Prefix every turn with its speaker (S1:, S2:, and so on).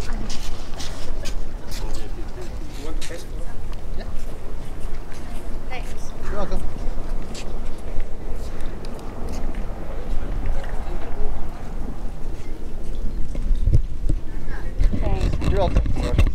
S1: You want to test?
S2: Yeah.
S3: Thanks.
S2: You're welcome.
S3: Thanks.
S2: You're welcome. You're welcome.